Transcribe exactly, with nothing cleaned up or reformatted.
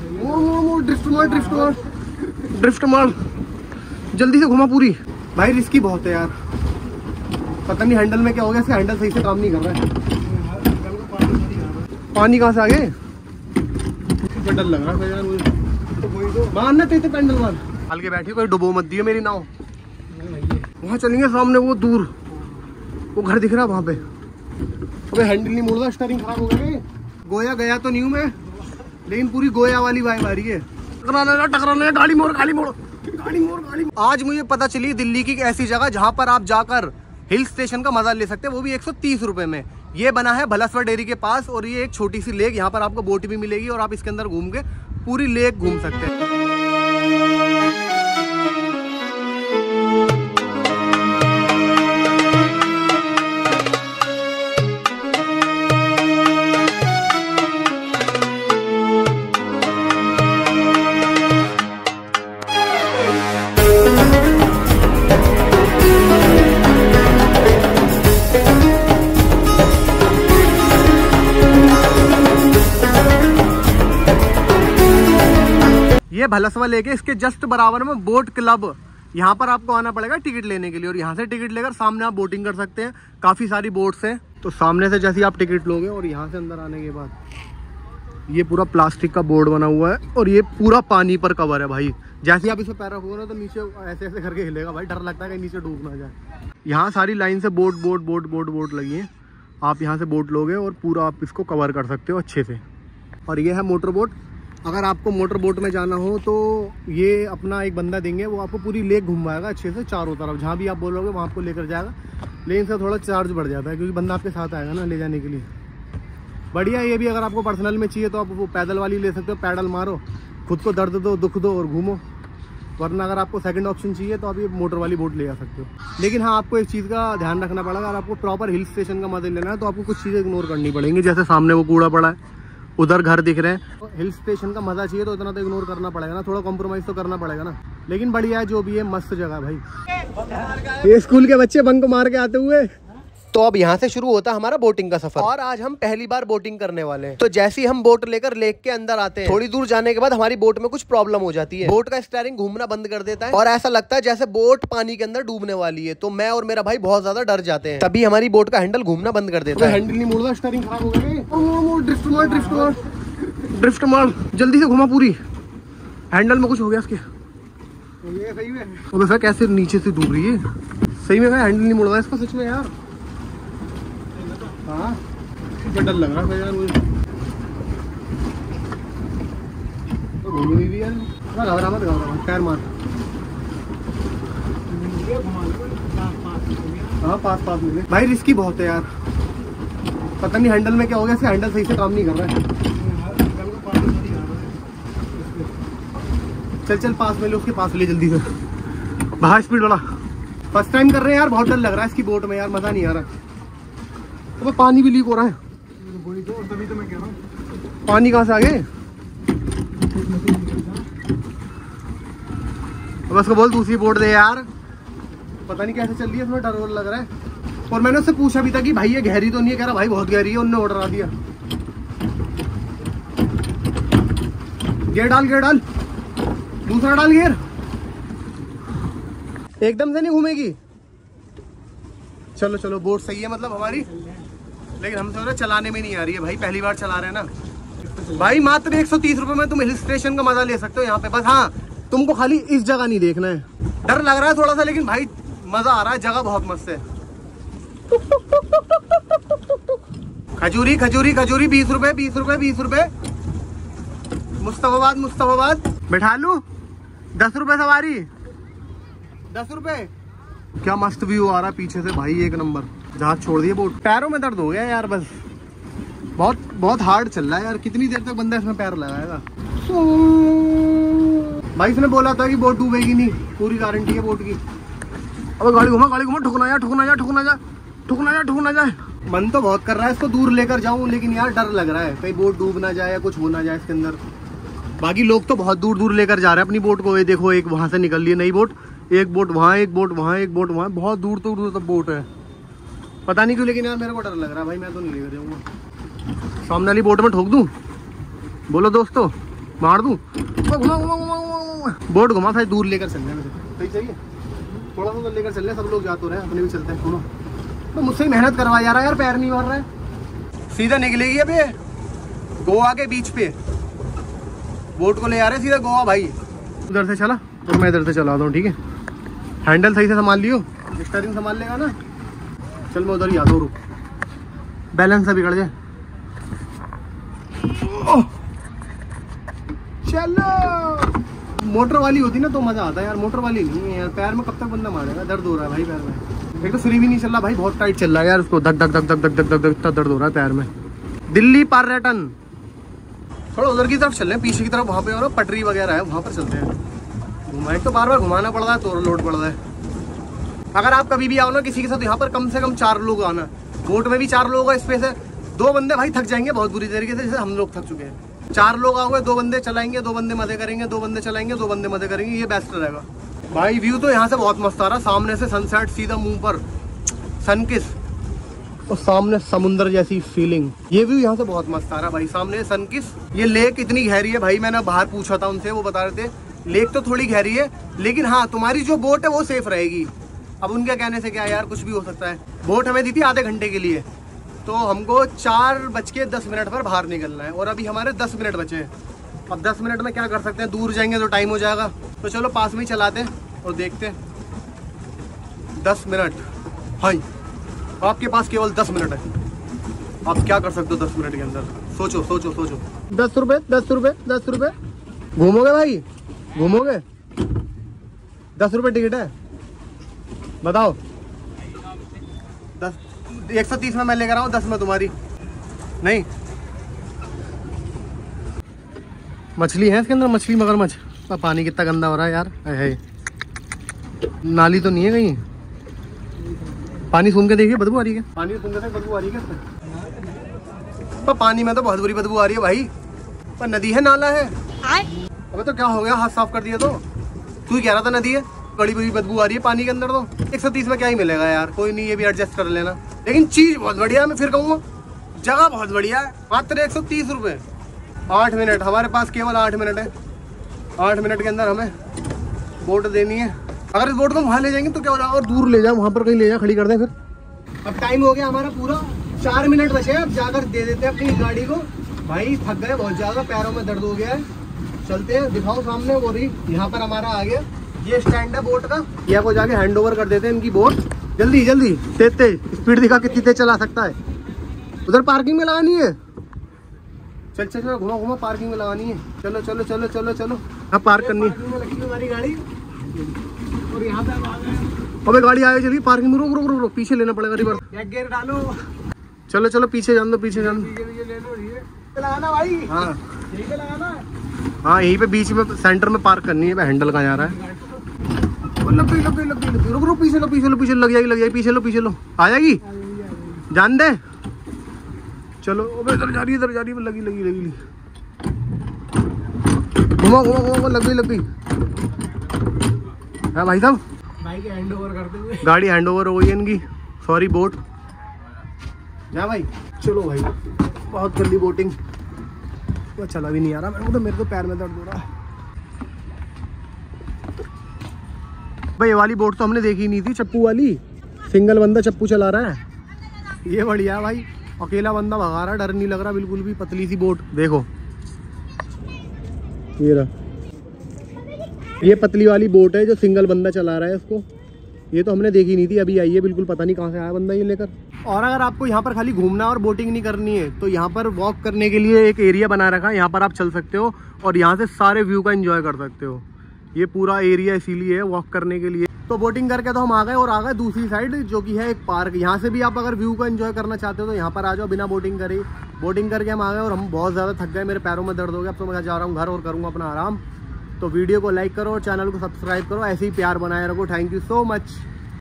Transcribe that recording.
Drift मार drift मार drift मार, जल्दी से घुमा पूरी। भाई रिस्की बहुत है यार, पता नहीं हैंडल में क्या हो गया, इसका हैंडल सही से काम नहीं कर रहा है। पानी कहाँ से आ गए, डर लग रहा है यार मुझे। मारना तेरे पैंडल मार, हल्के बैठी कोई डुबो मत दियो मेरी नाव। वहाँ चलेंगे सामने वो दूर, वो घर दिख रहा है वहाँ पे। अबे हैंडल नहीं मुड़ रहा, स्टीयरिंग खराब हो गया। गोया गया तो नहीं हूँ मैं, लेकिन पूरी गोया वाली वाइब आ रही है। टकराना टकराना, गाड़ी मोड़ गाड़ी मोड़ गाड़ी मोड़ गाड़ी। आज मुझे पता चली दिल्ली की ऐसी जगह जहाँ पर आप जाकर हिल स्टेशन का मजा ले सकते हैं, वो भी एक सौ तीस रुपए में। ये बना है भलसवर डेयरी के पास, और ये एक छोटी सी लेक, यहाँ पर आपको बोट भी मिलेगी और आप इसके अंदर घूम के पूरी लेक घूम सकते हैं। ये भलसवा लेके इसके जस्ट बराबर में बोट क्लब, यहाँ पर आपको आना पड़ेगा टिकट लेने के लिए, और यहाँ से टिकट लेकर सामने आप बोटिंग कर सकते हैं। काफी सारी बोट्स हैं, तो सामने से जैसे आप टिकट लोगे और यहाँ से अंदर आने के बाद ये पूरा प्लास्टिक का बोर्ड बना हुआ है, और ये पूरा पानी पर कवर है भाई। जैसे आप इसमें पैर रखोगे ना तो नीचे ऐसे ऐसे करके हिलेगा भाई, डर लगता है कि नीचे डूब ना जाए। यहाँ सारी लाइन से boat boat boat boat boat लगी है, आप यहाँ से बोट लोगे और पूरा आप इसको कवर कर सकते हो अच्छे से। और ये है मोटर बोट, अगर आपको मोटर बोट में जाना हो तो ये अपना एक बंदा देंगे, वो आपको पूरी लेक घुमाएगा अच्छे से चारों तरफ, जहाँ भी आप बोलोगे वहाँ आपको लेकर जाएगा। लेकिन से थोड़ा चार्ज बढ़ जाता है क्योंकि बंदा आपके साथ आएगा ना ले जाने के लिए। बढ़िया ये भी, अगर आपको पर्सनल में चाहिए तो आप वो पैदल वाली ले सकते हो, पैडल मारो, खुद को दर्द दो दुख दो और घूमो। वरना अगर आपको सेकंड ऑप्शन चाहिए तो आप ये मोटर वाली बोट ले जा सकते हो। लेकिन हाँ, आपको एक चीज़ का ध्यान रखना पड़ेगा, अगर आपको प्रॉपर हिल स्टेशन का मजा लेना है तो आपको कुछ चीज़ें इग्नोर करनी पड़ेंगी। जैसे सामने वो कूड़ा पड़ा है, उधर घर दिख रहे हैं। हिल स्टेशन का मजा चाहिए तो इतना तो इग्नोर करना पड़ेगा ना, थोड़ा कॉम्प्रोमाइज तो करना पड़ेगा ना। लेकिन बढ़िया है जो भी है, मस्त जगह भाई। ये स्कूल के बच्चे बंक मार के आते हुए। तो अब यहाँ से शुरू होता है हमारा बोटिंग का सफर, और आज हम पहली बार बोटिंग करने वाले हैं। तो जैसे ही हम बोट लेकर लेक के अंदर आते हैं, थोड़ी दूर जाने के बाद हमारी बोट में कुछ प्रॉब्लम हो जाती है। बोट का स्टीयरिंग घूमना बंद कर देता है और ऐसा लगता है जैसे बोट पानी के अंदर डूबने वाली है। तो मैं और मेरा भाई बहुत ज्यादा डर जाते हैं, तभी हमारी बोट का हैंडल घूमना बंद कर देता है। हैंडल नहीं मुड़ रहा, स्टीयरिंग खराब हो गया। ड्रिफ्ट मार ड्रिफ्ट मार ड्रिफ्ट मार, जल्दी से घुमा पूरी। हैंडल में कुछ हो गया इसके, सही में तो सर कैसे नीचे से डूब रही है। सही में हैंडल नहीं मुड़ रहा इसका सच में यार। हाँ डर लग रहा है यार मुझे, तो घूम नहीं रही यार। घबरा मत घबरा मत, पैर मार। हाँ पास पास मिले भाई, रिस्की बहुत है यार, पता नहीं हैंडल में क्या हो गया, इसका हैंडल सही से काम नहीं कर रहा है। चल चल पास में ले, उसके पास ले जल्दी से, बाहर स्पीड वाला। फर्स्ट टाइम कर रहे हैं यार, बहुत डर लग रहा है इसकी बोट में यार, मजा नहीं आ रहा। तो पानी भी लीक हो रहा है, तभी तो मैं कह रहा हूँ। पानी कहाँ से आ गए, अब उसको बोल दूसरी बोट दे यार, पता नहीं कैसे चल रही है, इसमें डर लग रहा है। और मैंने उससे पूछा भी था कि भाई ये गहरी तो नहीं है, कह रहा भाई बहुत गहरी है, उन्होंने ऑर्डर आ दिया। गियर डाल गियर डाल, दूसरा डाल गियर, एकदम से नहीं घूमेगी। चलो चलो बोट सही है मतलब हमारी, लेकिन हम थोड़ा चलाने में नहीं आ रही है भाई, पहली बार चला रहे हैं ना भाई। मात्र एक सौ तीस रुपए में तुम हिल स्टेशन का मजा ले सकते हो यहाँ पे। बस हाँ, तुमको खाली इस जगह नहीं देखना है, डर लग रहा है थोड़ा सा, लेकिन भाई मजा आ रहा है, जगह बहुत मस्त है। खजूरी खजूरी खजूरी, बीस रुपए बीस रुपए बीस रुपए। मुस्तफाबाद मुस्तफाबाद, बैठा लू, दस रुपए सवारी, दस रुपए। क्या मस्त व्यू आ रहा है पीछे से भाई, एक नंबर। जहाज छोड़ दिए बोट, पैरों में दर्द हो गया यार, बस बहुत बहुत हार्ड चल रहा है यार। कितनी देर तक बंदा इसमें पैर लगाएगा भाई। इसने बोला था कि बोट डूबेगी नहीं, पूरी गारंटी है बोट की। अब गाड़ी घुमा गाड़ी घुमा, ठुकना जा ठुकना जा ठुकना जा ठुकना जा ठुकना जाए। मन तो बहुत कर रहा है इसको दूर लेकर जाऊं, लेकिन यार डर लग रहा है कहीं बोट डूब ना जाए या कुछ हो ना जाए इसके अंदर। बाकी लोग तो बहुत दूर दूर लेकर जा रहे हैं अपनी बोट को। ये देखो, एक वहां से निकल रही है नई बोट, एक बोट वहाँ, एक बोट वहाँ, एक बोट वहाँ, बहुत दूर तो दूर तक बोट है। पता नहीं क्यों, लेकिन यार मेरे को डर लग रहा है भाई, मैं तो नहीं लेकर जाऊंगा। सामने वाली बोट में ठोक दूं, बोलो दोस्तों। मार दूं, घुमा घुमा घुमा बोट घुमा, फिर दूर लेकर चलने में सही चाहिए, थोड़ा सा तो लेकर चल रहे, सब लोग जा तो रहे हैं, अपने भी चलते हैं। घुमा तो मुझसे ही मेहनत करवा जा रहा है यार, पैर नहीं मार रहा है। सीधा निकलेगी अब ये गोवा के बीच पे, बोट को ले आ रहे हैं सीधा गोवा भाई। उधर से चला तो मैं इधर से चला दूँ, ठीक है। हैंडल सही से संभाल लियो, स्टीयरिंग संभाल लेगा ना। चल मैं उधर ही आता हूँ, रुक, बैलेंस से बिगड़ जाए। चलो मोटर वाली होती ना तो मजा आता है यार, मोटर वाली नहीं है यार, पैर में कब तक बंदा मारेगा, दर्द हो रहा है भाई पैर में। एक तो फ्री भी नहीं चल रहा भाई, बहुत टाइट चल रहा है यार, उसको धक धक धक धक धक धक धक इतना दर्द हो रहा है पैर में। दिल्ली पर्यटन, थोड़ा उधर की तरफ चल रहे हैं, पीछे की तरफ, वहाँ पे और पटरी वगैरह है, वहाँ पर चलते हैं। घुमाए तो बार बार घुमाना पड़ रहा है, तो लोड पड़ रहा है। अगर आप कभी भी आओ ना किसी के साथ, यहाँ पर कम से कम चार लोग आना, बोट में भी चार लोगों का स्पेस है। दो बंदे भाई थक जाएंगे बहुत बुरी तरीके से, जैसे हम लोग थक चुके हैं। चार लोग आओगे, दो बंदे चलाएंगे, दो बंदे मजे करेंगे, दो बंदे चलाएंगे, दो बंदे मजे करेंगे, ये बेस्ट रहेगा भाई। व्यू तो यहाँ से बहुत मस्त आ रहा, सामने से सनसेट, सीधा मुंह पर सनकिस और सामने समुंदर जैसी फीलिंग, ये व्यू यहाँ से बहुत मस्त आ रहा भाई। सामने सनकिस, ये लेक इतनी गहरी है भाई, मैंने बाहर पूछा था उनसे, वो बता रहे थे लेक तो थोड़ी गहरी है, लेकिन हाँ तुम्हारी जो बोट है वो सेफ रहेगी। अब उनके कहने से क्या यार, कुछ भी हो सकता है। बोट हमें दी थी आधे घंटे के लिए, तो हमको चार बज के दस मिनट पर बाहर निकलना है, और अभी हमारे दस मिनट बचे हैं। अब दस मिनट में क्या कर सकते हैं, दूर जाएंगे तो टाइम हो जाएगा, तो चलो पास में ही चलाते हैं और देखते हैं। दस मिनट भाई, आपके पास केवल दस मिनट है, आप क्या कर सकते हो दस मिनट के अंदर, सोचो सोचो सोचो। दस रुपये दस रुपये दस रुपये घूमोगे भाई, घूमोगे? दस रुपये टिकट है, बताओ। दस, एक सौ तीस में मैं लेकर आऊँ, दस में तुम्हारी नहीं। मछली है इसके अंदर, मछली मगरमच्छ। पानी कितना गंदा हो रहा है यार, है नाली तो नहीं है कहीं? पानी सूंघ के देखिए, बदबू आ रही है। पानी सूंघ के बदबू आ रही है पर पानी में तो बहुत बुरी बदबू आ रही है भाई। पर नदी है नाला है? अबे तो क्या हो गया, हाथ साफ कर दिया तो तू ही कह रहा था नदी है। बड़ी बड़ी बदबू आ रही है पानी के अंदर, तो एक सौ तीस में क्या ही मिलेगा यार, कोई नहीं, ये भी एडजस्ट कर लेना। लेकिन चीज बहुत बढ़िया है, मैं फिर कहूँगा जगह बहुत बढ़िया है। मात्र एक सौ तीस रुपये, आठ मिनट, हमारे पास केवल आठ मिनट है। आठ मिनट के अंदर हमें बोट देनी है। अगर इस बोट को वहाँ ले जाएंगे तो क्या हो रहा है, और दूर ले जाए, वहाँ पर कहीं ले जाए, खड़ी कर दें फिर। अब टाइम हो गया हमारा पूरा, चार मिनट बचे हैं, अब जाकर दे देते हैं अपनी गाड़ी को। भाई थक गए बहुत ज़्यादा, पैरों में दर्द हो गया है। चलते हैं, दिखाओ सामने, वो रही यहाँ पर हमारा आ गया, ये स्टैंड है बोट का। यहाँ को जाके हैंड ओवर कर देते हैं इनकी बोट। जल्दी जल्दी, तेज तेज स्पीड दिखा, कितनी तेज चला सकता है। उधर पार्किंग में लगानी है, चल चल चलो, घुमा घुमा, पार्किंग में लगानी है। चलो चलो चलो चलो चलो, हाँ पार्क करनी है हमारी गाड़ी। और यहाँ पे अबे गाड़ी आगे चली, पार्किंग में रुक रुक रुक रुक, पीछे लेना पड़ेगा रिवर्स, एक गियर डालो। चलो चलो पीछे जान दो, पीछे जान दो लगाना भाई। हाँ यहीं पे लगाना है, हाँ यहीं पे बीच में सेंटर में पार्क करनी है। हैंडल कहाँ जा रहा है, लग गई लग गई लग गई, रुक रुक, पीछे लो पीछे लो पीछे लग जाएगी लग जाएगी, पीछे लो पीछे लो, आ जाएगी, जान दे। चलो अबे इधर जा रही है, इधर जा रही है, लगी लगी लगी, घुमा घुमा घुमा, लग गई लग गई। हाँ भाई साहब, भाई के हैंड ओवर करते हुए गाड़ी हैंड ओवर हो गई है इनकी, सॉरी बोट। जा भाई, चलो भाई, बहुत जल्दी बोटिंग, वो चला भी नहीं आ रहा मेरे को तो, मेरे तो पैर में दर्द हो रहा है भाई। ये वाली बोट तो हमने देखी नहीं थी, चप्पू वाली, सिंगल बंदा चप्पू चला रहा है, ये बढ़िया भाई, अकेला बंदा भगा रहा, डर नहीं लग रहा बिल्कुल भी। पतली सी बोट देखो, ये रहा, ये पतली वाली बोट है जो सिंगल बंदा चला रहा है इसको। ये तो हमने देखी नहीं थी, अभी आई है, बिल्कुल पता नहीं कहाँ से आया बंदा ये लेकर। और अगर आपको यहाँ पर खाली घूमना और बोटिंग नहीं करनी है तो यहाँ पर वॉक करने के लिए एक एरिया बना रखा है, यहाँ पर आप चल सकते हो और यहाँ से सारे व्यू का एंजॉय कर सकते हो। ये पूरा एरिया इसीलिए है वॉक करने के लिए। तो बोटिंग करके तो हम आ गए, और आ गए दूसरी साइड जो कि है एक पार्क। यहाँ से भी आप अगर व्यू को एंजॉय करना चाहते हो तो यहाँ पर आ जाओ बिना बोटिंग करे। बोटिंग करके हम आ गए और हम बहुत ज़्यादा थक गए, मेरे पैरों में दर्द हो गया। अब तो मैं जा रहा हूँ घर और करूँगा अपना आराम। तो वीडियो को लाइक करो और चैनल को सब्सक्राइब करो, ऐसे ही प्यार बनाए रखो। Thank you so much.